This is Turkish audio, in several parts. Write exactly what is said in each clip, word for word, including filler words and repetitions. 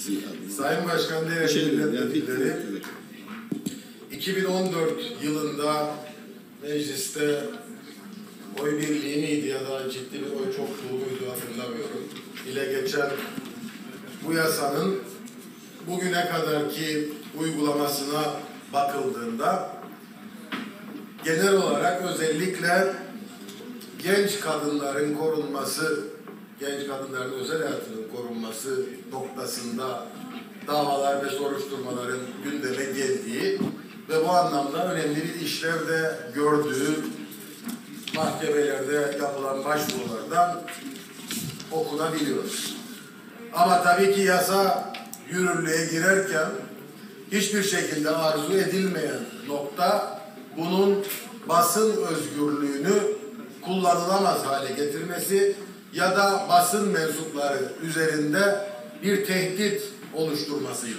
sizi adına. Sayın Başkan, değerli milletvekilleri, iki bin on dört yılında mecliste oy birliği miydi ya da ciddi bir oy çokluğu muydu hatırlamıyorum. İle geçen bu yasanın bugüne kadarki uygulamasına bakıldığında genel olarak özellikle genç kadınların korunması, genç kadınların özel hayatının korunması noktasında davalar ve soruşturmaların gündeme geldiği ve bu anlamda önemli bir işlev de gördüğü mahkemelerde yapılan başvurulardan okunabiliyor. Ama tabii ki yasa yürürlüğe girerken hiçbir şekilde arzu edilmeyen nokta bunun basın özgürlüğünü kullanılamaz hale getirmesi ya da basın mensupları üzerinde bir tehdit oluşturmasıydı.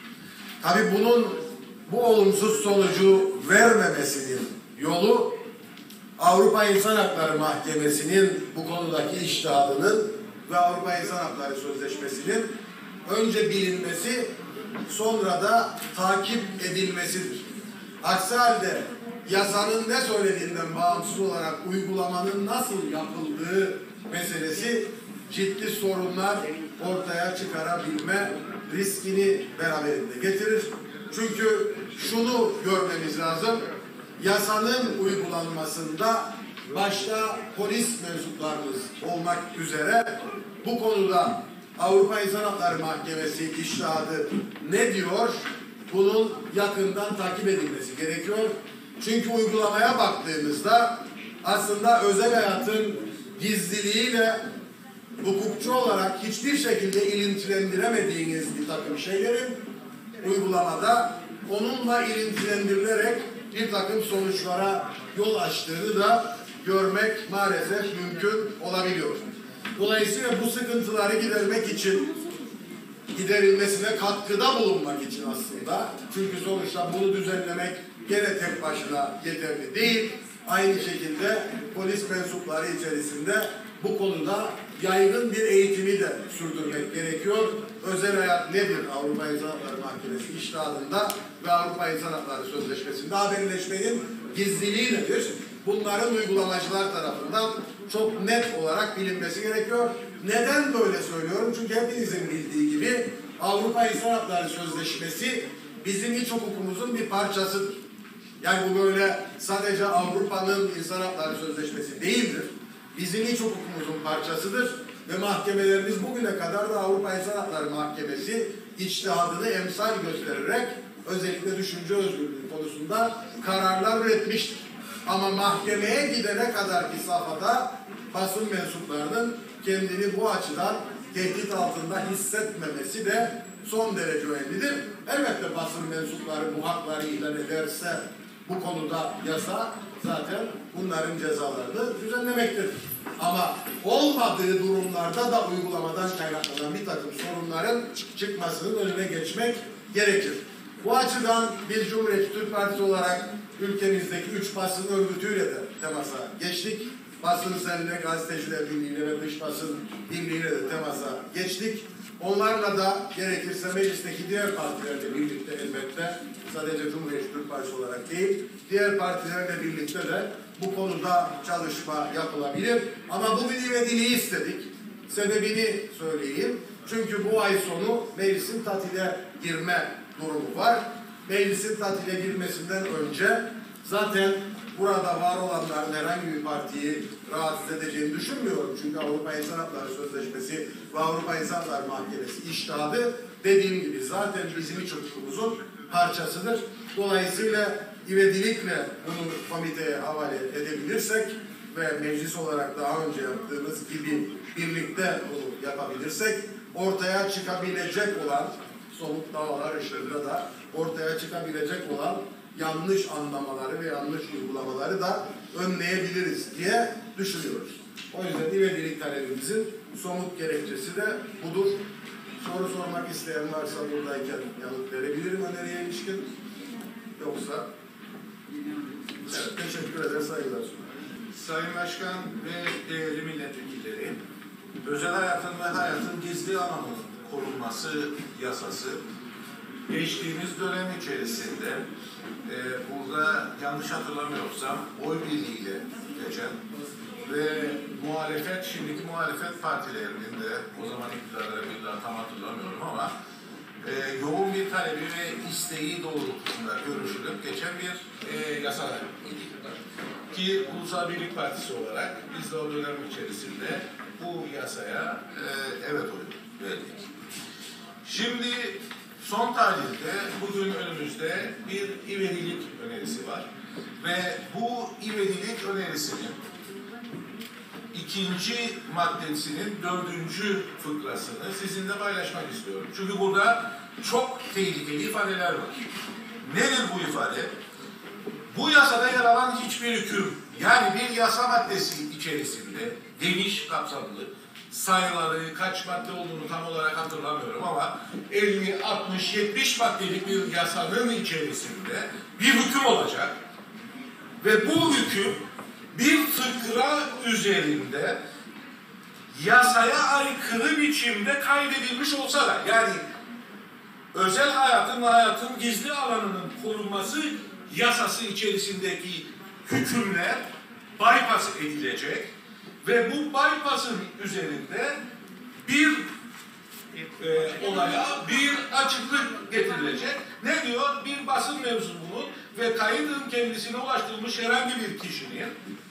Tabii bunun bu olumsuz sonucu vermemesinin yolu Avrupa İnsan Hakları Mahkemesi'nin bu konudaki içtihadının ve Avrupa İnsan Hakları Sözleşmesi'nin önce bilinmesi sonra da takip edilmesidir. Aksi halde yasanın ne söylediğinden bağımsız olarak uygulamanın nasıl yapıldığı meselesi ciddi sorunlar ortaya çıkarabilme riskini beraberinde getirir. Çünkü şunu görmemiz lazım, yasanın uygulanmasında başta polis mensuplarımız olmak üzere bu konuda Avrupa İnsan Hakları Mahkemesi içtihadı ne diyor? Bunun yakından takip edilmesi gerekiyor. Çünkü uygulamaya baktığımızda aslında özel hayatın gizliliğiyle hukukçu olarak hiçbir şekilde ilintilendiremediğiniz bir takım şeylerin uygulamada onunla ilintilendirilerek bir takım sonuçlara yol açtığını da görmek maalesef mümkün olabiliyor. Dolayısıyla bu sıkıntıları gidermek için, giderilmesine katkıda bulunmak için aslında, çünkü sonuçta bunu düzenlemek gene tek başına yeterli değil. Aynı şekilde polis mensupları içerisinde bu konuda yaygın bir eğitimi de sürdürmek gerekiyor. Özel hayat nedir? Avrupa İnsan Hakları Mahkemesi içtihadında ve Avrupa İnsan Hakları Sözleşmesi'nde haberleşmenin gizliliği nedir? Bunların uygulamacılar tarafından çok net olarak bilinmesi gerekiyor. Neden böyle söylüyorum? Çünkü hepinizin bildiği gibi Avrupa İnsan Hakları Sözleşmesi bizim iç hukukumuzun bir parçasıdır. Yani bu böyle sadece Avrupa'nın İnsan Hakları Sözleşmesi değildir. Bizim iç hukukumuzun parçasıdır ve mahkemelerimiz bugüne kadar da Avrupa İnsan Hakları Mahkemesi içtihadını emsal göstererek özellikle düşünce özgürlüğü konusunda kararlar üretmiştir. Ama mahkemeye gidene kadarki safhada basın mensuplarının kendini bu açıdan tehdit altında hissetmemesi de son derece önemlidir. Elbette basın mensupları bu hakları ihlal ederse bu konuda yasa zaten bunların cezalarını düzenlemektedir. Ama olmadığı durumlarda da uygulamadan kaynaklanan bir takım sorunların çıkmasının önüne geçmek gerekir. Bu açıdan biz Cumhuriyetçi Türk Partisi olarak ülkemizdeki üç basın örgütüyle de temasa geçtik. Basın Sen'le, Gazeteciler Birliği'yle ve Dış Basın Birliği'yle de temasa geçtik. Onlarla da gerekirse meclisteki diğer partilerle birlikte elbette sadece Cumhuriyetçi Türk Partisi olarak değil, diğer partilerle birlikte de bu konuda çalışma yapılabilir. Ama bugün ivediliği istedik. Sebebini söyleyeyim. Çünkü bu ay sonu meclisin tatile girme durumu var. Meclisin tatile girmesinden önce zaten burada var olanların herhangi bir partiyi rahatsız edeceğini düşünmüyorum. Çünkü Avrupa İnsan Hakları Sözleşmesi ve Avrupa İnsan Hakları Mahkemesi içtihadı dediğim gibi zaten bizim iç hukukumuzun parçasıdır. Dolayısıyla ivedilikle bunu komiteye havale edebilirsek ve meclis olarak daha önce yaptığımız gibi birlikte bunu yapabilirsek ortaya çıkabilecek olan somut davalar ışığında da ortaya çıkabilecek olan yanlış anlamaları ve yanlış uygulamaları da önleyebiliriz diye düşünüyoruz. O yüzden ivedilik talebimizin somut gerekçesi de budur. Soru sormak isteyen varsa buradayken yanıt verebilirim öneriye ilişkin. Yoksa evet, teşekkür ederim, saygılar. Sayın Başkan ve değerli milletvekilleri, özel hayatın ve hayatın gizli alanının korunması yasası geçtiğimiz dönem içerisinde e, burada yanlış hatırlamıyorsam oy birliğiyle geçen ve muhalefet, şimdiki muhalefet partilerinin de o zaman iktidarlara bir daha tam hatırlamıyorum ama e, yoğun bir talebi ve isteği doğrultusunda görüşülüp geçen bir e, yasa idi. Ki Ulusal Birlik Partisi olarak biz de o dönem içerisinde bu yasaya e, evet oy verdik. Şimdi son tarihte bugün önümüzde bir ivedilik önerisi var ve bu ivedilik önerisinin ikinci maddesinin dördüncü fıkrasını sizinle paylaşmak istiyorum. Çünkü burada çok tehlikeli ifadeler var. Nedir bu ifade? Bu yasada yer alan hiçbir hüküm, yani bir yasa maddesi içerisinde geniş kapsamlı, sayıları kaç madde olduğunu tam olarak hatırlamıyorum ama elli, altmış, yetmiş maddelik bir yasanın içerisinde bir hüküm olacak ve bu hüküm bir fıkra üzerinde yasaya aykırı biçimde kaydedilmiş olsa da, yani özel hayatın ve hayatın gizli alanının korunması yasası içerisindeki hükümler bypass edilecek ve bu bypass'ın üzerinde bir e, olaya bir açıklık getirilecek. Ne diyor? Bir basın mensubunun ve kaydın kendisine ulaştırılmış herhangi bir kişinin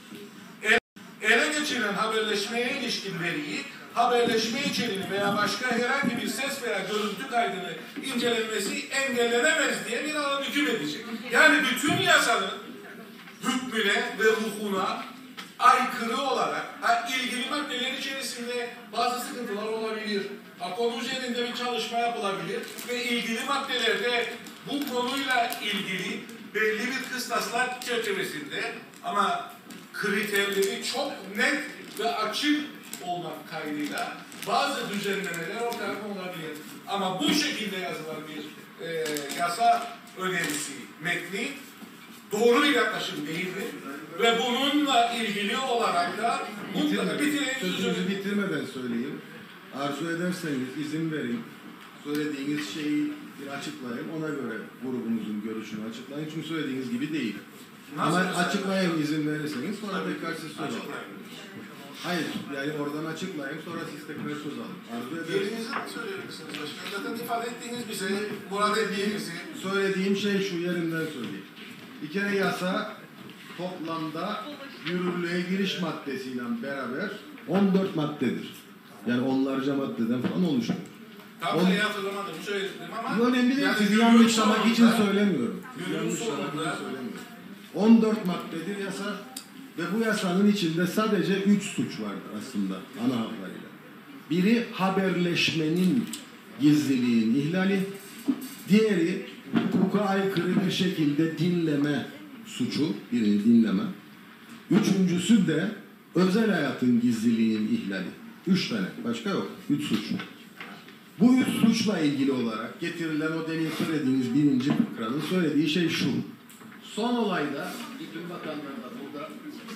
ele geçirilen haberleşmeye ilişkin veriyi, haberleşme içeriğini veya başka herhangi bir ses veya görüntü kaydını incelenmesi engellenemez diye bir alan hüküm edecek. Yani bütün yasanın hükmüne ve ruhuna aykırı olarak ha, ilgili maddeler içerisinde bazı sıkıntılar olabilir. Ha, konu üzerinde bir çalışma yapılabilir ve ilgili maddelerde bu konuyla ilgili belli bir kıstaslar çerçevesinde ama kriterleri çok net ve açık olmak kaydıyla bazı düzenlemeler ortaya konulabilir. Ama bu şekilde yazılan bir e, yasa önerisi metni doğru bir yaklaşım değildir. Ve bununla ilgili olarak da mutlaka bitireyim. Sözünüzü bitirmeden söyleyeyim. Arzu ederseniz izin verin. Söylediğiniz şeyi bir açıklayın. Ona göre grubumuzun görüşünü açıklayın. Çünkü söylediğiniz gibi değil. Nasıl ama açıklayın izin verirseniz sonra tabii, tekrar siz söz alın. Hayır, yani oradan açıklayın sonra siz tekrar söz alın. Arzu ederseniz. Yerinizi söyleyebilirsiniz başkanım. Zaten ifade ettiğiniz bize, murad ettiğinizi. Söylediğim şey şu, yerinden söyleyeyim. Bir kere yasa toplamda yürürlüğe giriş maddesiyle beraber on dört maddedir. Yani onlarca maddeden falan oluşuyor. Tam sayı hatırlamadım, söyledim ama... Önemli değil, yani sizi yanlışlamak için söylemiyorum. Yanlışlamak için söylemiyorum. on dört maddedir yasa ve bu yasanın içinde sadece üç suç vardır aslında ana hatlarıyla. Biri haberleşmenin gizliliğin ihlali, diğeri hukuka aykırı bir şekilde dinleme suçu, birini dinleme. Üçüncüsü de özel hayatın gizliliğin ihlali. Üç tane, başka yok. Üç suç. Bu üç suçla ilgili olarak getirilen o demin söylediğiniz birinci fıkranın söylediği şey şu. Son olayda, İklim Bakanları da burada,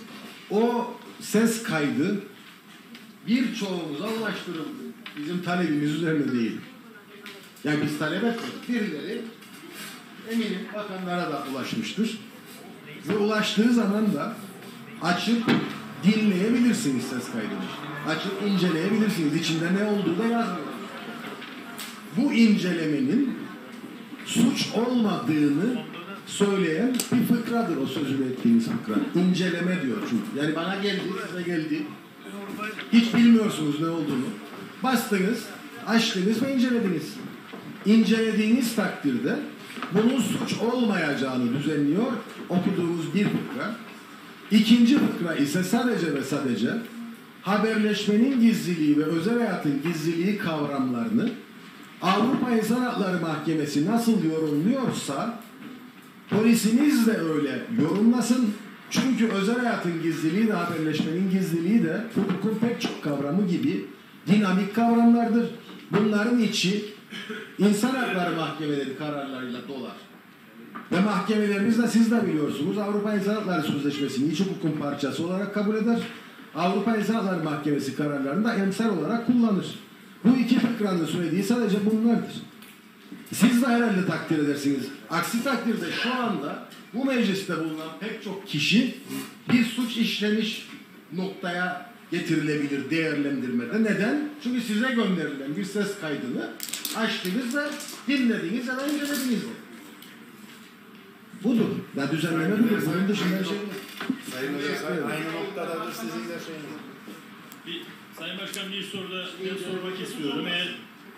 o ses kaydı birçoğumuza ulaştırıldı. Bizim talebimiz üzerine değil. Yani biz talep etmedik. Birileri eminim bakanlara da ulaşmıştır. Ve ulaştığı zaman da açıp dinleyebilirsiniz ses kaydını. Açıp inceleyebilirsiniz. İçinde ne olduğu da yazmıyor. Bu incelemenin suç olmadığını söyleyen bir fıkradır o sözünü ettiğiniz fıkra. İnceleme diyor çünkü. Yani bana geldi, size geldi. Hiç bilmiyorsunuz ne olduğunu. Bastınız, açtınız ve incelediniz. İncelediğiniz takdirde bunun suç olmayacağını düzenliyor okuduğumuz bir fıkra. İkinci fıkra ise sadece ve sadece haberleşmenin gizliliği ve özel hayatın gizliliği kavramlarını Avrupa İnsan Hakları Mahkemesi nasıl yorumluyorsa polisimiz de öyle yorumlasın. Çünkü özel hayatın gizliliği de haberleşmenin gizliliği de hukukun pek çok kavramı gibi dinamik kavramlardır. Bunların içi İnsan Hakları Mahkemeleri kararlarıyla dolar. Ve mahkemelerimiz de siz de biliyorsunuz Avrupa İnsan Hakları Sözleşmesi'ni iç hukukun parçası olarak kabul eder. Avrupa İnsan Hakları Mahkemesi kararlarını da emsal olarak kullanır. Bu iki fıkranın söylediği sadece bunlardır. Siz de herhalde takdir edersiniz. Aksi takdirde şu anda bu mecliste bulunan pek çok kişi bir suç işlemiş noktaya getirilebilir değerlendirmede. Neden? Çünkü size gönderilen bir ses kaydını açtınız da dinlediniz ya da incelediniz de. Budur. Ya düzenleme budur. Bunun dışında şey yok. Sayın Hocam, aynı noktadadır sizin de şeyiniz. Bir, Sayın Başkan bir soruda ben sormak istiyorum. Eğer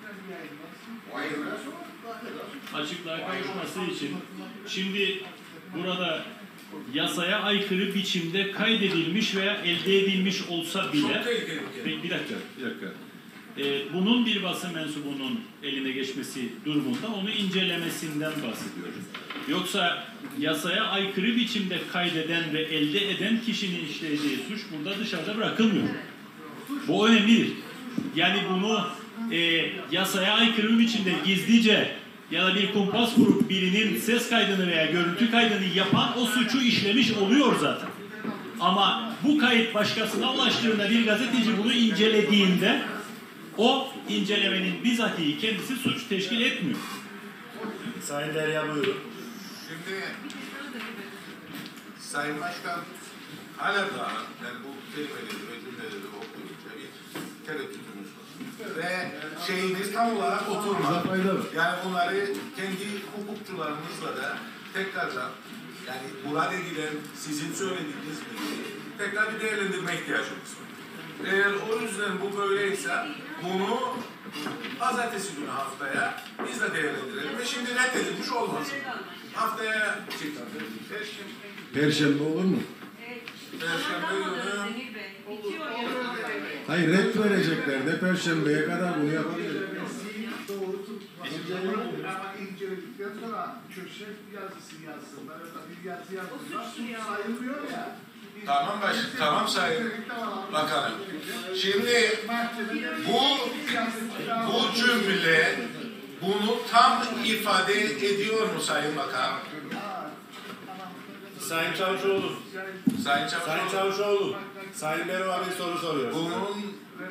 açıklığa kavuşması için şimdi burada yasaya aykırı biçimde kaydedilmiş veya elde edilmiş olsa bile Çok tehlikeli bir kere. bir, bir dakika, bir dakika. Ee, bunun bir basın mensubunun eline geçmesi durumunda onu incelemesinden bahsediyoruz. Yoksa yasaya aykırı biçimde kaydeden ve elde eden kişinin işleyeceği suç burada dışarıda bırakılmıyor. Bu önemlidir. Yani bunu e, yasaya aykırı bir biçimde gizlice ya da bir kumpas kurup birinin ses kaydını veya görüntü kaydını yapan o suçu işlemiş oluyor zaten. Ama bu kayıt başkasına ulaştığında bir gazeteci bunu incelediğinde o incelemenin bizatihi kendisi suç teşkil etmiyor. Sayın Derya buyurun. Şimdi Sayın Başkan hala da yani bu kelimeleri ve cümleleri okuyunca bir tereddütümüz var. Ve şeyimiz tam olarak oturmadı. Yani bunları kendi hukukçularımızla da tekrardan yani murad edilen sizin söylediğiniz gibi tekrar bir değerlendirme ihtiyacımız var. Eğer o yüzden bu böyleyse bunu pazartesi günü haftaya biz de değerlendirelim ve şimdi reddedilmiş olmasın. Haftaya çıkalım. Perşembe olur mu? Perşembe günü Hayır, red verecekler de Perşembeye kadar bunu yapabilirler. Ama inceledikten sonra köşe yazısı yazsınlar ya da bir yazı yazsınlar. Suç sayılmıyor ya. Tamam baş, tamam sayın bakanım. Şimdi bu bu cümle bunu tam ifade ediyor mu Sayın Bakan? Sayın Çavuşoğlu. Sayın Çavuşoğlu. Sayın Çavuşoğlu. Sayın Berova bir soru soruyor. Bunun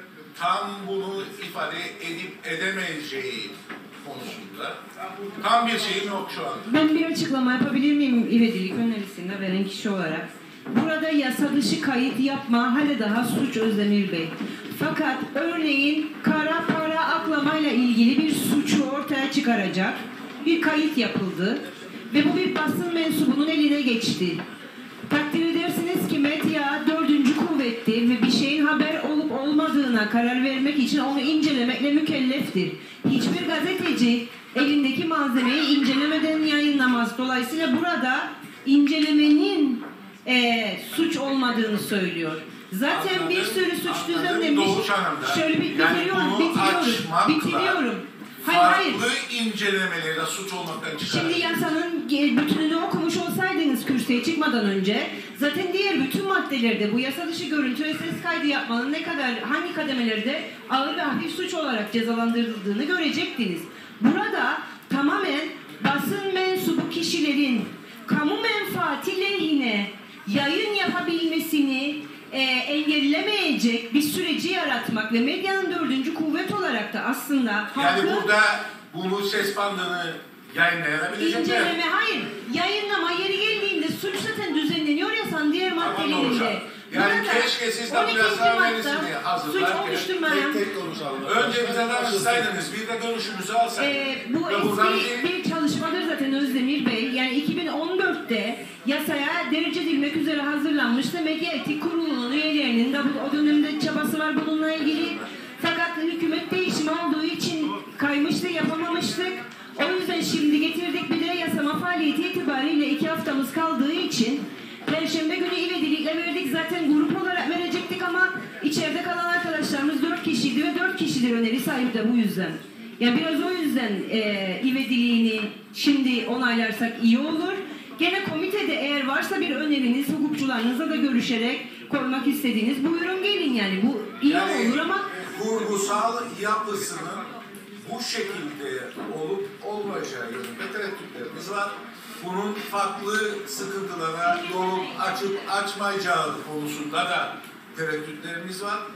tam bunu ifade edip edemeyeceği konusunda tam bir şeyim yok şu anda. Ben bir açıklama yapabilir miyim ivedilik önerisinde veren kişi olarak? Burada yasa dışı kayıt yapma hala daha suç Özdemir Bey. Fakat örneğin kara para aklamayla ilgili bir suçu ortaya çıkaracak bir kayıt yapıldı ve bu bir basın mensubunun eline geçti. Takdir edersiniz ki medya dördüncü kuvvettir ve bir şeyin haber olup olmadığına karar vermek için onu incelemekle mükelleftir. Hiçbir gazeteci elindeki malzemeyi incelemeden yayınlamaz. Dolayısıyla burada incelemenin e, suç olmadığını söylüyor. Zaten Anladım, bir sürü suç anladım. düzenlemiş. Doğuş Hanım'da. Şöyle bir Yani bitiriyorum, bunu bitiriyorum, açmakla bitiriyorum. Hayır, hayır. farklı incelemelere suç olmaktan çıkar. Şimdi yasanın bütününü okumuş olsaydınız kürsüye çıkmadan önce zaten diğer bütün maddelerde bu yasa dışı görüntü ve ses kaydı yapmanın ne kadar hangi kademelerde ağır ve hafif suç olarak cezalandırıldığını görecektiniz. Burada tamamen basın mensubu kişilerin kamu menfaati lehine yayın yapabilmesini e, engellemeyecek bir süreci yaratmak ve medyanın dördüncü kuvvet olarak da aslında Yani halkı burada bunu ses bandını yayınlayabilecekler. İnceleme hayır. Yayınlama yeri geldiğinde suç zaten düzenleniyor yasanın diğer Tamam hocam. maddelerinde. Yani Burada keşke siz de on bu ikinci yasa madde önerisini suç hazırlarken oluşturmayan Tek tek konuşalım. önce bize danışsaydınız, bir de görüşümüzü alsaydınız. e, bu Ve buradan eski bir- bir çalışmadır zaten Özdemir Bey. Yani iki bin on dörtte yasaya derece edilmek üzere hazırlanmıştı. Medya Etik Kurulu'nun üyelerinin de bu- o dönemde çabası var bununla ilgili. Fakat hükümet değişimi olduğu için kaymıştı, yapamamıştık. O yüzden şimdi getirdik, bir de yasama faaliyeti itibariyle iki haftamız kaldığı için Perşembe günü ivedilikle verdik. Zaten grup olarak verecektik ama içeride kalan arkadaşlarımız dört kişiydi ve dört kişidir öneri sahibi de bu yüzden. Yani biraz o yüzden e, ivediliğini şimdi onaylarsak iyi olur. Gene komitede eğer varsa bir öneriniz hukukçularınızla da görüşerek koymak istediğiniz buyurun gelin yani. Bu iyi Yani olur ama kurgusal yapısının bu şekilde olup olmayacağı yönünde tereddütlerimiz var. Bunun farklı sıkıntılara yol açıp açmayacağı konusunda da tereddütlerimiz var.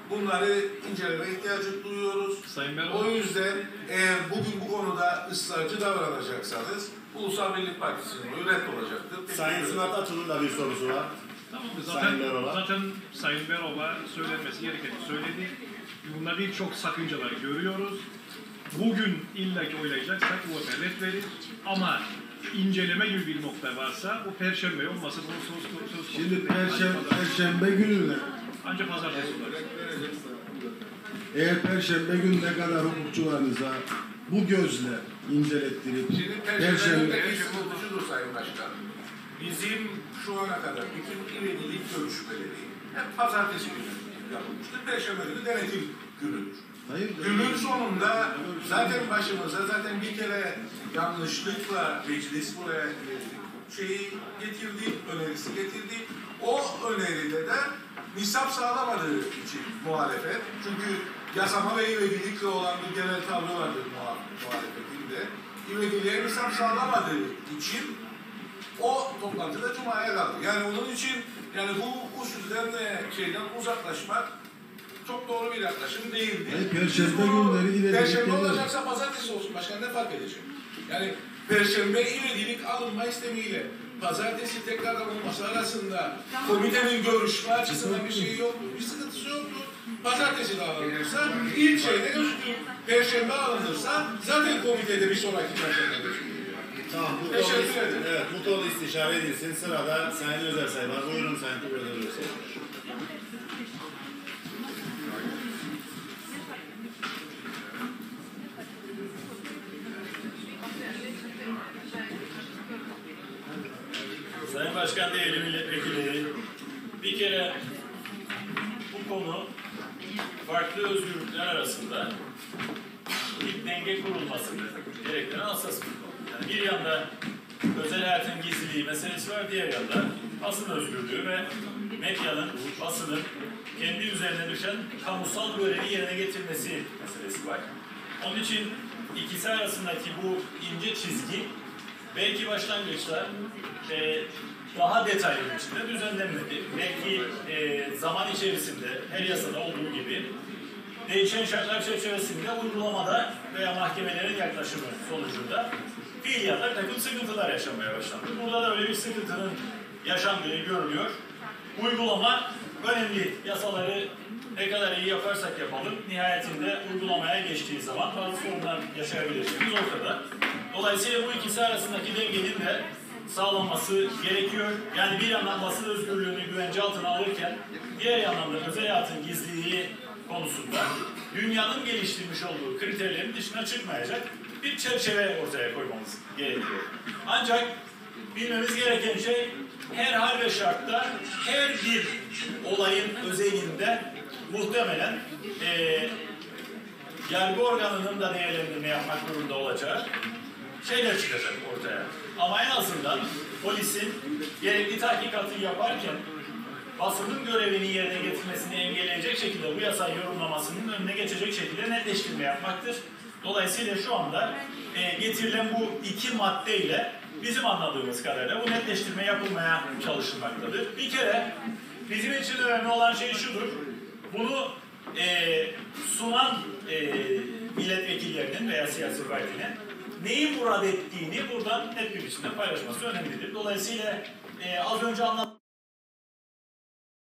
bunları inceleme ihtiyacı duyuyoruz. Sayın Bey, O yüzden eğer bugün bu konuda ısrarcı davranacaksanız Ulusal Birlik Partisi'nin oyu red olacaktır. Sayın Sınav Atıl'ın da bir sorusu var. Tamam, zaten, Sayın Berova. zaten Sayın Berova söylenmesi gerekeni söyledi. Bunda birçok sakıncalar görüyoruz. Bugün illaki oylayacaksak U H P red verir ama inceleme gibi bir nokta varsa o perşembe olması bunun söz konusu. söz konusu Şimdi değil. perşembe, Ancak pazar- perşembe gününe, Ancak pazartesi olacak. eğer perşembe gününe kadar hukukçularınıza bu gözle incelettirip Şimdi perşembe, Perşembe'deki sıkıntı şudur Sayın Başkan. Bizim şu ana kadar bütün ivedilik görüşmeleri hep pazartesi günü yapılmıştır. Perşembe günü denetim günüdür. hayır, Günün sonunda zaten başımıza zaten bir kere yanlışlıkla meclis buraya şeyi getirdi, önerisi getirdi. O öneride de nisap sağlamadığı için muhalefet, çünkü yasama ve ivedilikle olan bir genel tavrı vardır muhalefetinde. İvediliğe nisap sağlamadığı için o toplantıda Cuma'ya kaldı. Yani onun için yani bu usulden ve şeyden uzaklaşmak çok doğru bir yaklaşım değildi. Hayır, Perşembe Biz bunu- günleri ivedilik Perşembe gelir. olacaksa pazartesi olsun. Başkan ne fark edecek? Yani Perşembe ivedilik alınma istemiyle pazartesi tekrardan olması arasında komitenin görüşme açısından bir şey yoktu. Bir sıkıntısı yoktu. Pazartesi de alınırsa ilk şeyde gözüküyor. Perşembe alınırsa zaten komitede bir sonraki perşembe gözüküyor. Tamam, bu Teşekkür konu, ederim. evet, bu konu istişare edilsin. Sırada Sayın Özersay var. Buyurun Sayın Özersay. Sayın Başkan, değerli milletvekilleri, bir kere bu konu farklı özgürlükler arasında bir denge kurulması gerektiren hassas bir konu. Yani bir yanda özel hayatın gizliliği meselesi var, diğer yanda basın özgürlüğü ve medyanın, basının kendi üzerine düşen kamusal görevi yerine getirmesi meselesi var. Onun için ikisi arasındaki bu ince çizgi belki başlangıçta e, daha detaylı bir biçimde düzenlenmedi. Belki e, zaman içerisinde her yasada olduğu gibi değişen şartlar çerçevesinde uygulamada veya mahkemelerin yaklaşımı sonucunda fiiliyatlar takım sıkıntılar yaşamaya başlandı. Burada da öyle bir sıkıntının yaşandığı görülüyor. Uygulama önemli. Yasaları ne kadar iyi yaparsak yapalım, nihayetinde uygulamaya geçtiği zaman bazı sorunlar yaşayabileceğimiz ortada. Dolayısıyla bu ikisi arasındaki dengenin de sağlanması gerekiyor. Yani bir yandan basın özgürlüğünü güvence altına alırken diğer yandan da özel hayatın gizliliği konusunda dünyanın geliştirmiş olduğu kriterlerin dışına çıkmayacak bir çerçeve ortaya koymamız gerekiyor. Ancak bilmemiz gereken şey her hal ve şartta her bir olayın özelinde muhtemelen e, yargı organının da değerlendirme yapmak durumunda olacağı şeyler çıkacak ortaya. Ama en azından polisin gerekli tahkikatı yaparken basının görevini yerine getirmesini engelleyecek şekilde bu yasayı yorumlamasının önüne geçecek şekilde netleştirme yapmaktır. Dolayısıyla şu anda e, getirilen bu iki maddeyle bizim anladığımız kadarıyla bu netleştirme yapılmaya çalışılmaktadır. Bir kere bizim için önemli olan şey şudur. Bunu e, sunan e, milletvekillerinin veya siyasi partinin neyi murad ettiğini buradan net bir biçimde paylaşması önemlidir. Dolayısıyla e, az önce anlattığım